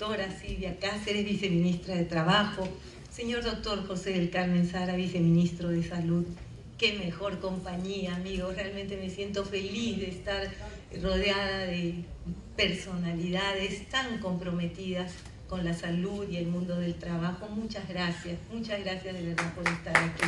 doctora Silvia Cáceres, viceministra de Trabajo, señor doctor José del Carmen Sara, viceministro de Salud. Qué mejor compañía, amigos. Realmente me siento feliz de estar rodeada de personalidades tan comprometidas con la salud y el mundo del trabajo. Muchas gracias de verdad por estar aquí.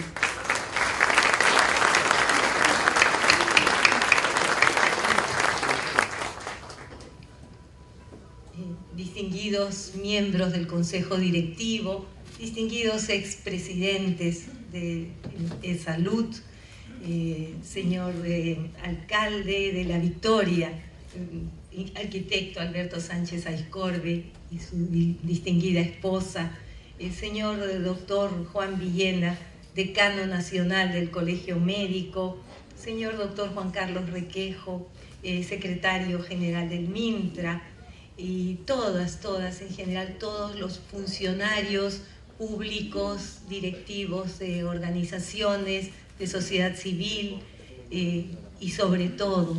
Distinguidos miembros del Consejo Directivo, distinguidos expresidentes de Salud, señor alcalde de La Victoria, arquitecto Alberto Sánchez Aizcorbe y su distinguida esposa, el señor doctor Juan Villena, decano nacional del Colegio Médico, señor doctor Juan Carlos Requejo, secretario general del MINTRA, y todas en general, todos los funcionarios públicos, directivos de organizaciones, de sociedad civil, y sobre todo,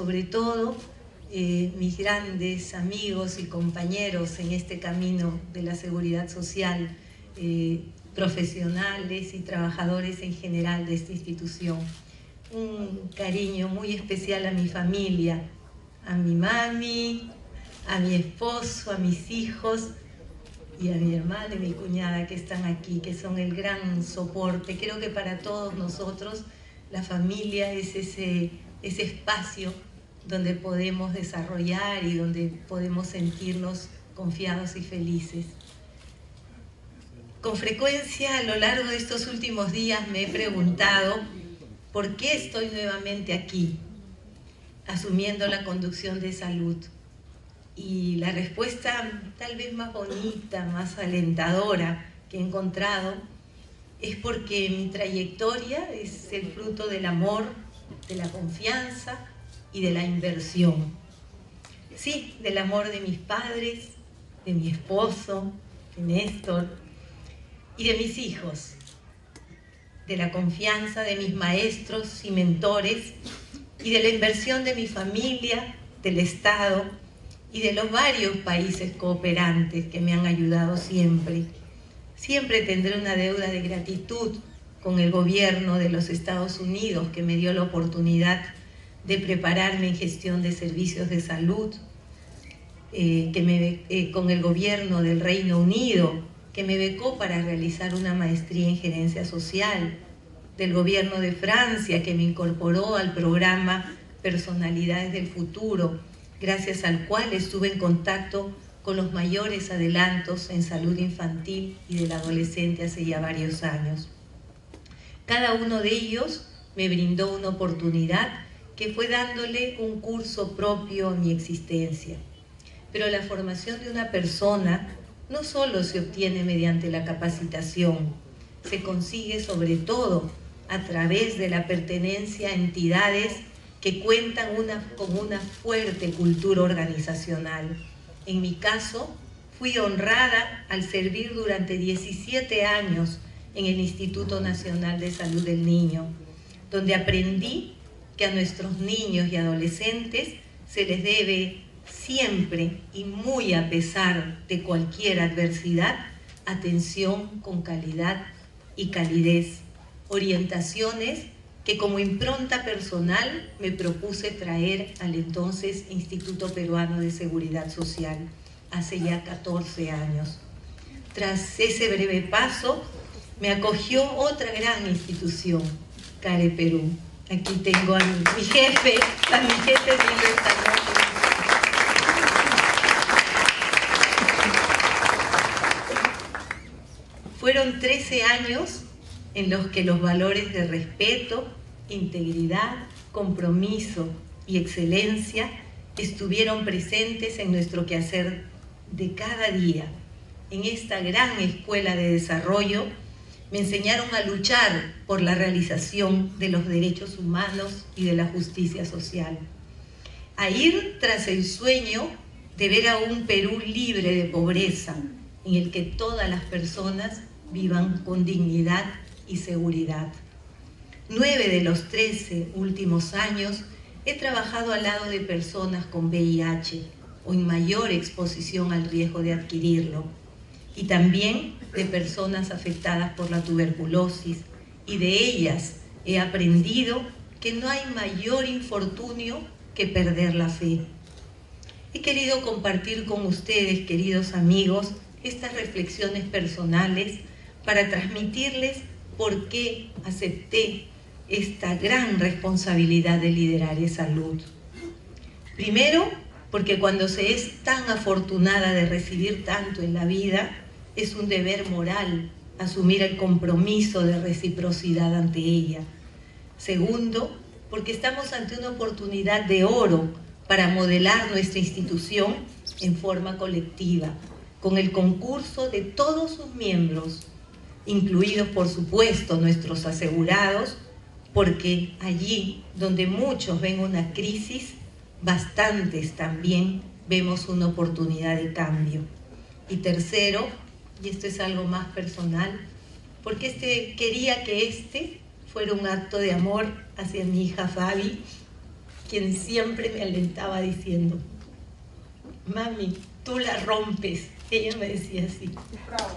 mis grandes amigos y compañeros en este camino de la seguridad social, profesionales y trabajadores en general de esta institución. Un cariño muy especial a mi familia, a mi mami, a mi esposo, a mis hijos y a mi hermana y mi cuñada que están aquí, que son el gran soporte. Creo que para todos nosotros la familia es ese espacio donde podemos desarrollar y donde podemos sentirnos confiados y felices. Con frecuencia a lo largo de estos últimos días me he preguntado por qué estoy nuevamente aquí, asumiendo la conducción de salud. Y la respuesta tal vez más bonita, más alentadora que he encontrado es porque mi trayectoria es el fruto del amor, de la confianza y de la inversión. Sí, del amor de mis padres, de mi esposo, de Néstor, y de mis hijos, de la confianza de mis maestros y mentores, y de la inversión de mi familia, del Estado, y de los varios países cooperantes que me han ayudado siempre. Siempre tendré una deuda de gratitud con el gobierno de los Estados Unidos, que me dio la oportunidad de prepararme en gestión de servicios de salud, con el gobierno del Reino Unido, que me becó para realizar una maestría en gerencia social, del gobierno de Francia, que me incorporó al programa Personalidades del Futuro, gracias al cual estuve en contacto con los mayores adelantos en salud infantil y del adolescente hace ya varios años. Cada uno de ellos me brindó una oportunidad que fue dándole un curso propio a mi existencia. Pero la formación de una persona no solo se obtiene mediante la capacitación, se consigue sobre todo a través de la pertenencia a entidades que cuentan con una fuerte cultura organizacional. En mi caso, fui honrada al servir durante 17 años en el Instituto Nacional de Salud del Niño, donde aprendí que a nuestros niños y adolescentes se les debe siempre y muy a pesar de cualquier adversidad, atención con calidad y calidez, orientaciones que como impronta personal me propuse traer al entonces Instituto Peruano de Seguridad Social, hace ya 14 años. Tras ese breve paso, me acogió otra gran institución, CARE Perú. Aquí tengo a mi jefe, viendo esta noche. Fueron 13 años en los que los valores de respeto, integridad, compromiso y excelencia estuvieron presentes en nuestro quehacer de cada día. En esta gran escuela de desarrollo me enseñaron a luchar por la realización de los derechos humanos y de la justicia social, a ir tras el sueño de ver a un Perú libre de pobreza, en el que todas las personas vivan con dignidad y seguridad. 9 de los 13 últimos años he trabajado al lado de personas con VIH, o en mayor exposición al riesgo de adquirirlo, y también de personas afectadas por la tuberculosis, y de ellas he aprendido que no hay mayor infortunio que perder la fe. He querido compartir con ustedes, queridos amigos, estas reflexiones personales para transmitirles por qué acepté esta gran responsabilidad de liderar salud. Primero, porque cuando se es tan afortunada de recibir tanto en la vida, es un deber moral asumir el compromiso de reciprocidad ante ella. Segundo, porque estamos ante una oportunidad de oro para modelar nuestra institución en forma colectiva, con el concurso de todos sus miembros, incluidos por supuesto nuestros asegurados, porque allí donde muchos ven una crisis, bastantes también vemos una oportunidad de cambio. Y tercero, y esto es algo más personal, porque quería que este fuera un acto de amor hacia mi hija Fabi, quien siempre me alentaba diciendo: mami, tú la rompes. Ella me decía así. Bravo.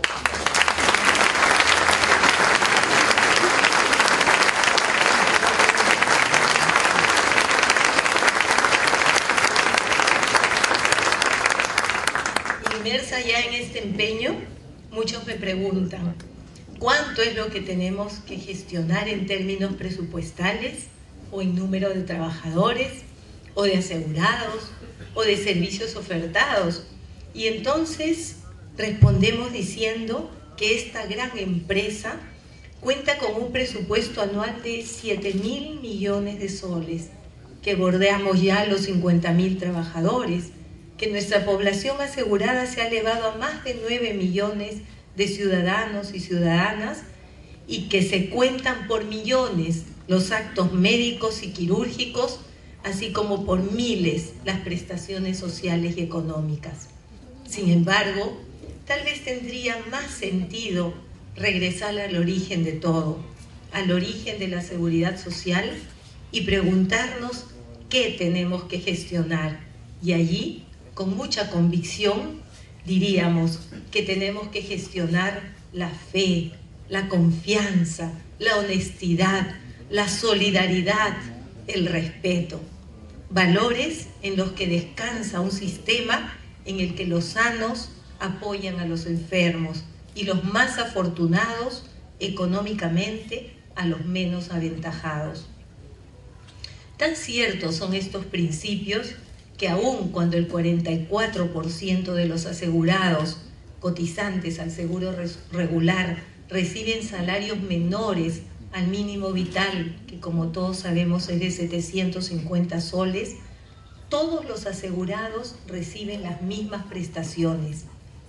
Inmersa ya en este empeño, muchos me preguntan: ¿cuánto es lo que tenemos que gestionar en términos presupuestales, o en número de trabajadores, o de asegurados, o de servicios ofertados? Y entonces respondemos diciendo que esta gran empresa cuenta con un presupuesto anual de 7.000 millones de soles, que bordeamos ya los 50.000 trabajadores, que nuestra población asegurada se ha elevado a más de 9 millones de ciudadanos y ciudadanas, y que se cuentan por millones los actos médicos y quirúrgicos, así como por miles las prestaciones sociales y económicas. Sin embargo, tal vez tendría más sentido regresar al origen de todo, al origen de la seguridad social, y preguntarnos qué tenemos que gestionar. Y allí, con mucha convicción, diríamos que tenemos que gestionar la fe, la confianza, la honestidad, la solidaridad, el respeto. Valores en los que descansa un sistema en el que los sanos apoyan a los enfermos y los más afortunados económicamente a los menos aventajados. Tan ciertos son estos principios que aun cuando el 44% de los asegurados cotizantes al seguro regular reciben salarios menores al mínimo vital, que como todos sabemos es de 750 soles, todos los asegurados reciben las mismas prestaciones.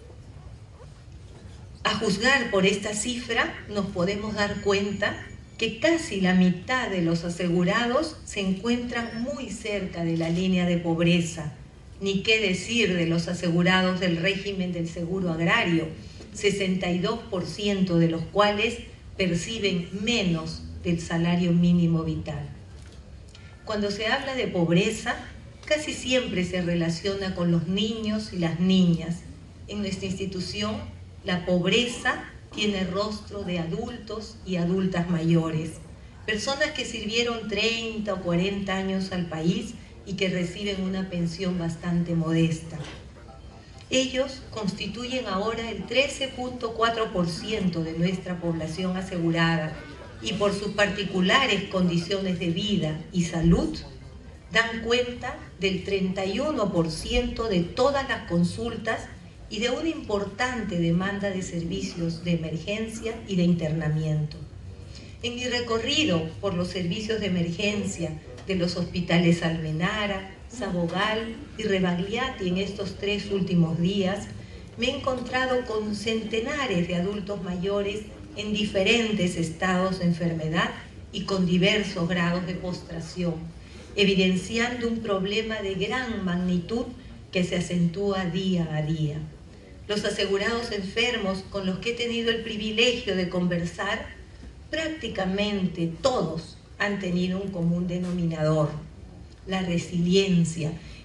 A juzgar por esta cifra, nos podemos dar cuenta que casi la mitad de los asegurados se encuentran muy cerca de la línea de pobreza, ni qué decir de los asegurados del régimen del seguro agrario, 62% de los cuales perciben menos del salario mínimo vital. Cuando se habla de pobreza, casi siempre se relaciona con los niños y las niñas. En nuestra institución, la pobreza tiene rostro de adultos y adultas mayores, personas que sirvieron 30 o 40 años al país y que reciben una pensión bastante modesta. Ellos constituyen ahora el 13.4% de nuestra población asegurada, y por sus particulares condiciones de vida y salud dan cuenta del 31% de todas las consultas y de una importante demanda de servicios de emergencia y de internamiento. En mi recorrido por los servicios de emergencia de los hospitales Almenara, Sabogal y Rebagliati en estos 3 últimos días, me he encontrado con centenares de adultos mayores en diferentes estados de enfermedad y con diversos grados de postración, evidenciando un problema de gran magnitud que se acentúa día a día. Los asegurados enfermos con los que he tenido el privilegio de conversar, prácticamente todos han tenido un común denominador: la resiliencia,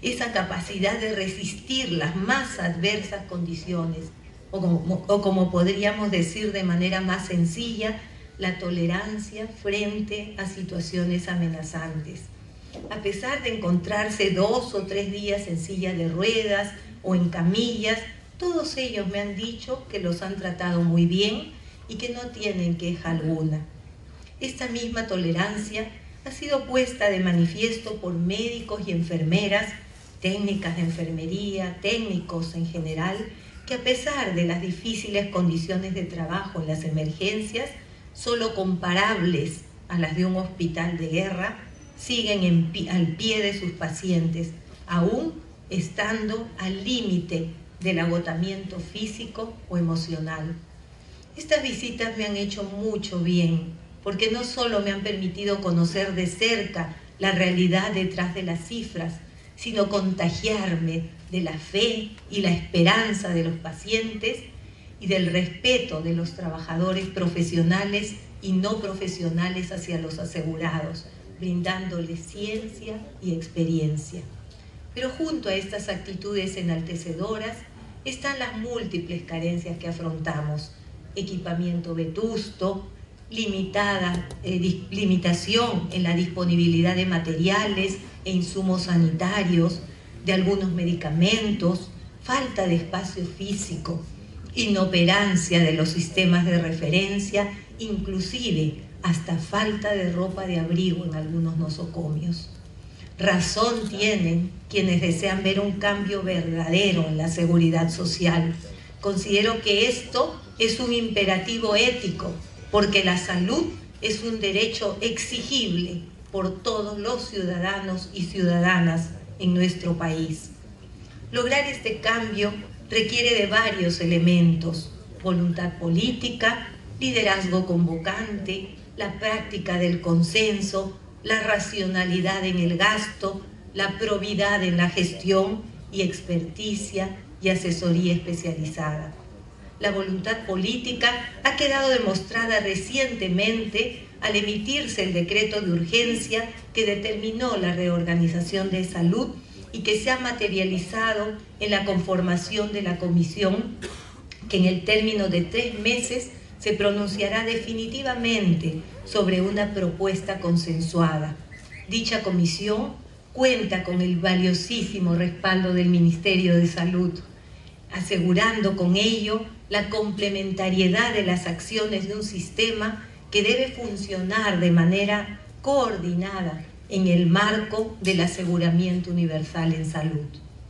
esa capacidad de resistir las más adversas condiciones, o como podríamos decir de manera más sencilla, la tolerancia frente a situaciones amenazantes. A pesar de encontrarse 2 o 3 días en silla de ruedas o en camillas, todos ellos me han dicho que los han tratado muy bien y que no tienen queja alguna. Esta misma tolerancia ha sido puesta de manifiesto por médicos y enfermeras, técnicas de enfermería, técnicos en general, que a pesar de las difíciles condiciones de trabajo en las emergencias, solo comparables a las de un hospital de guerra, siguen al pie de sus pacientes, aún estando al límite del agotamiento físico o emocional. Estas visitas me han hecho mucho bien, porque no solo me han permitido conocer de cerca la realidad detrás de las cifras, sino contagiarme de la fe y la esperanza de los pacientes y del respeto de los trabajadores profesionales y no profesionales hacia los asegurados, brindándoles ciencia y experiencia. Pero junto a estas actitudes enaltecedoras están las múltiples carencias que afrontamos: equipamiento vetusto, limitación en la disponibilidad de materiales e insumos sanitarios, de algunos medicamentos, falta de espacio físico, inoperancia de los sistemas de referencia, inclusive hasta falta de ropa de abrigo en algunos nosocomios. Razón tienen quienes desean ver un cambio verdadero en la seguridad social. Considero que esto es un imperativo ético, porque la salud es un derecho exigible por todos los ciudadanos y ciudadanas en nuestro país. Lograr este cambio requiere de varios elementos: voluntad política, liderazgo convocante, la práctica del consenso, la racionalidad en el gasto, la probidad en la gestión y experticia y asesoría especializada. La voluntad política ha quedado demostrada recientemente al emitirse el decreto de urgencia que determinó la reorganización de salud y que se ha materializado en la conformación de la comisión, que en el término de 3 meses se pronunciará definitivamente sobre una propuesta consensuada. Dicha comisión cuenta con el valiosísimo respaldo del Ministerio de Salud, asegurando con ello la complementariedad de las acciones de un sistema que debe funcionar de manera coordinada en el marco del aseguramiento universal en salud.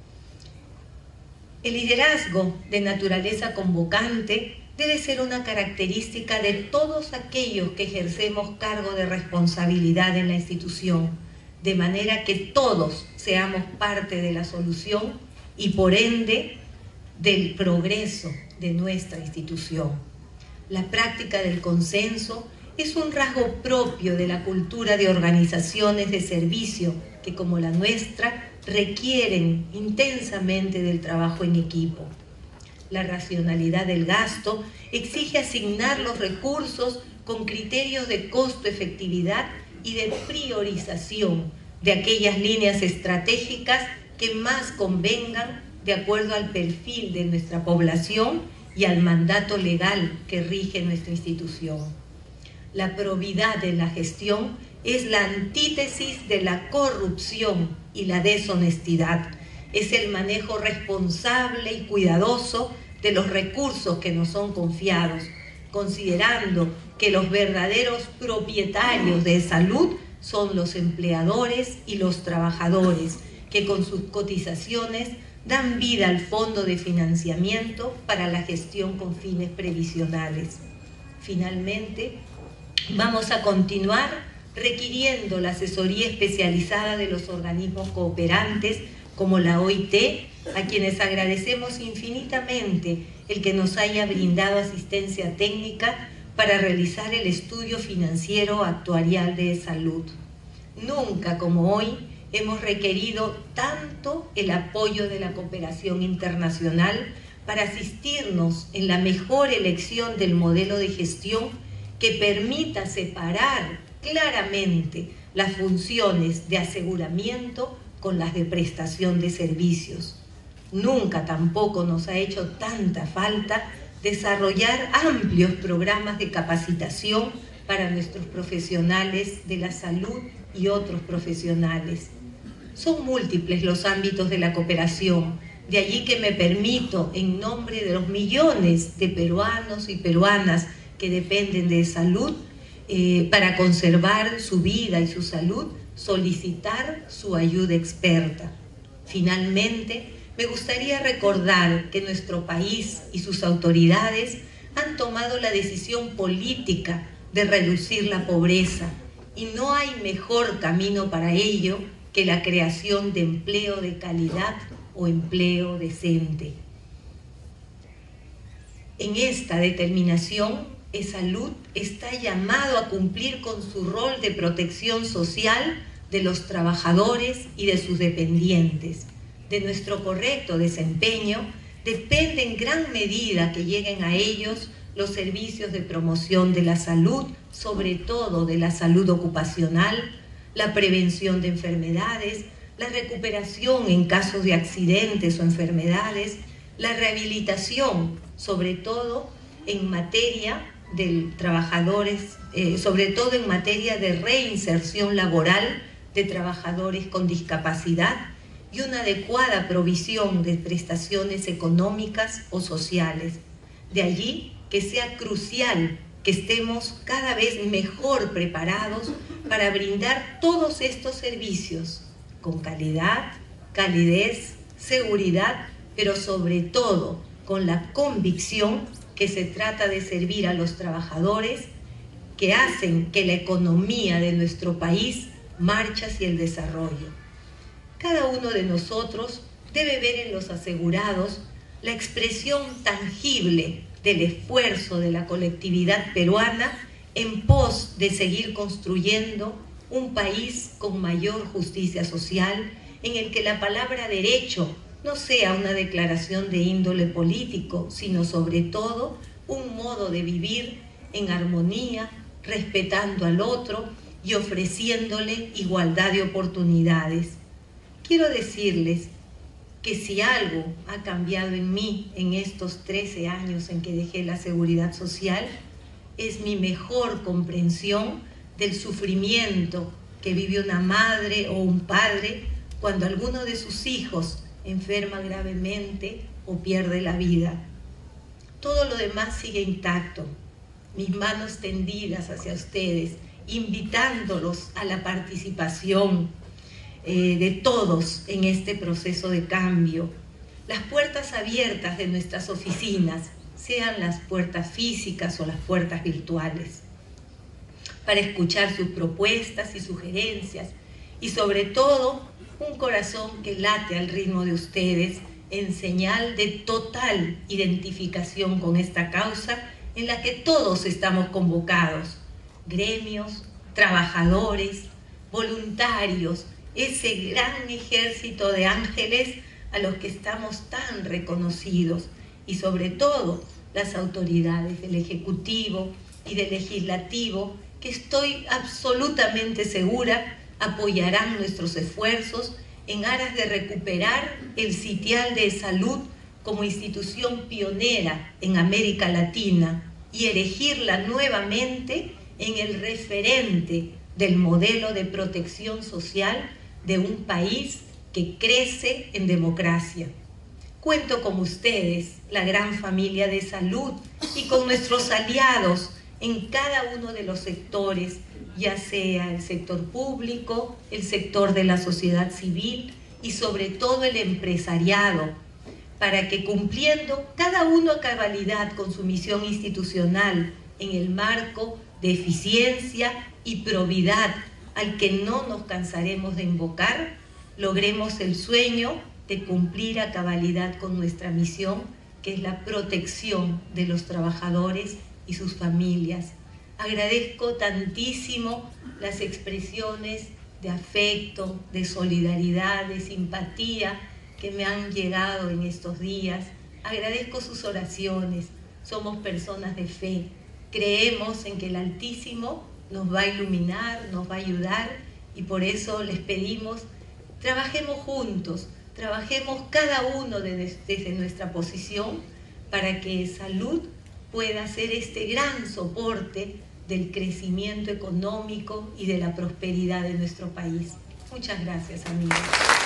El liderazgo de naturaleza convocante debe ser una característica de todos aquellos que ejercemos cargo de responsabilidad en la institución, de manera que todos seamos parte de la solución y por ende del progreso de nuestra institución. La práctica del consenso es un rasgo propio de la cultura de organizaciones de servicio que, como la nuestra, requieren intensamente del trabajo en equipo. La racionalidad del gasto exige asignar los recursos con criterios de costo-efectividad y de priorización de aquellas líneas estratégicas que más convengan de acuerdo al perfil de nuestra población y al mandato legal que rige nuestra institución. La probidad en la gestión es la antítesis de la corrupción y la deshonestidad. Es el manejo responsable y cuidadoso de los recursos que nos son confiados, considerando que los verdaderos propietarios de salud son los empleadores y los trabajadores, que con sus cotizaciones dan vida al fondo de financiamiento para la gestión con fines previsionales. Finalmente, vamos a continuar requiriendo la asesoría especializada de los organismos cooperantes como la OIT, a quienes agradecemos infinitamente el que nos haya brindado asistencia técnica para realizar el estudio financiero actuarial de salud. Nunca como hoy hemos requerido tanto el apoyo de la cooperación internacional para asistirnos en la mejor elección del modelo de gestión que permita separar claramente las funciones de aseguramiento con las de prestación de servicios. Nunca tampoco nos ha hecho tanta falta desarrollar amplios programas de capacitación para nuestros profesionales de la salud y otros profesionales. Son múltiples los ámbitos de la cooperación, de allí que me permito, en nombre de los millones de peruanos y peruanas que dependen de salud, para conservar su vida y su salud, solicitar su ayuda experta. Finalmente, me gustaría recordar que nuestro país y sus autoridades han tomado la decisión política de reducir la pobreza y no hay mejor camino para ello que la creación de empleo de calidad o empleo decente. En esta determinación, ESalud está llamado a cumplir con su rol de protección social de los trabajadores y de sus dependientes. De nuestro correcto desempeño depende en gran medida que lleguen a ellos los servicios de promoción de la salud, sobre todo de la salud ocupacional, la prevención de enfermedades, la recuperación en casos de accidentes o enfermedades, la rehabilitación, sobre todo en materia de trabajadores, sobre todo en materia de reinserción laboral de trabajadores con discapacidad y una adecuada provisión de prestaciones económicas o sociales. De allí que sea crucial que estemos cada vez mejor preparados para brindar todos estos servicios con calidad, calidez, seguridad, pero sobre todo con la convicción que se trata de servir a los trabajadores que hacen que la economía de nuestro país marche hacia el desarrollo. Cada uno de nosotros debe ver en los asegurados la expresión tangible del esfuerzo de la colectividad peruana en pos de seguir construyendo un país con mayor justicia social, en el que la palabra derecho no sea una declaración de índole político, sino sobre todo un modo de vivir en armonía, respetando al otro y ofreciéndole igualdad de oportunidades. Quiero decirles que si algo ha cambiado en mí en estos 13 años en que dejé la seguridad social, es mi mejor comprensión del sufrimiento que vive una madre o un padre cuando alguno de sus hijos enferma gravemente o pierde la vida. Todo lo demás sigue intacto. Mis manos tendidas hacia ustedes, invitándolos a la participación de todos en este proceso de cambio. Las puertas abiertas de nuestras oficinas, sean las puertas físicas o las puertas virtuales, para escuchar sus propuestas y sugerencias, y sobre todo un corazón que late al ritmo de ustedes en señal de total identificación con esta causa en la que todos estamos convocados, gremios, trabajadores, voluntarios, ese gran ejército de ángeles a los que estamos tan reconocidos, y sobre todo las autoridades del Ejecutivo y del Legislativo, que estoy absolutamente segura apoyarán nuestros esfuerzos en aras de recuperar el sitial de salud como institución pionera en América Latina y erigirla nuevamente en el referente del modelo de protección social de un país que crece en democracia. Cuento con ustedes, la gran familia de salud, y con nuestros aliados en cada uno de los sectores, ya sea el sector público, el sector de la sociedad civil y sobre todo el empresariado, para que cumpliendo cada uno a cabalidad con su misión institucional en el marco de eficiencia y probidad al que no nos cansaremos de invocar, logremos el sueño de cumplir a cabalidad con nuestra misión, que es la protección de los trabajadores y sus familias. Agradezco tantísimo las expresiones de afecto, de solidaridad, de simpatía que me han llegado en estos días. Agradezco sus oraciones. Somos personas de fe. Creemos en que el Altísimo nos va a iluminar, nos va a ayudar, y por eso les pedimos Trabajemos juntos, trabajemos cada uno desde nuestra posición para que salud pueda ser este gran soporte del crecimiento económico y de la prosperidad de nuestro país. Muchas gracias, amigos.